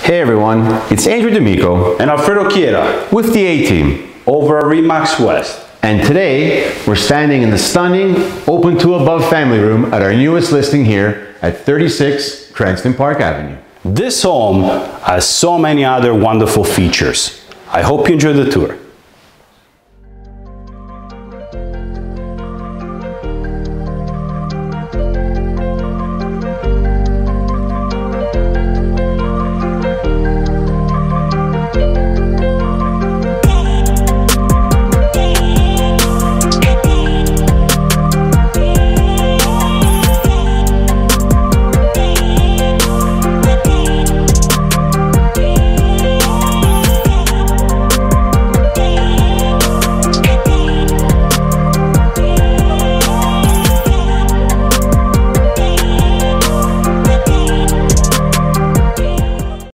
Hey everyone, it's Andrew D'Amico and Alfredo Chiera with the A-Team over at Remax West. And today we're standing in the stunning open to above family room at our newest listing here at 36 Cranston Park Avenue. This home has so many other wonderful features. I hope you enjoy the tour.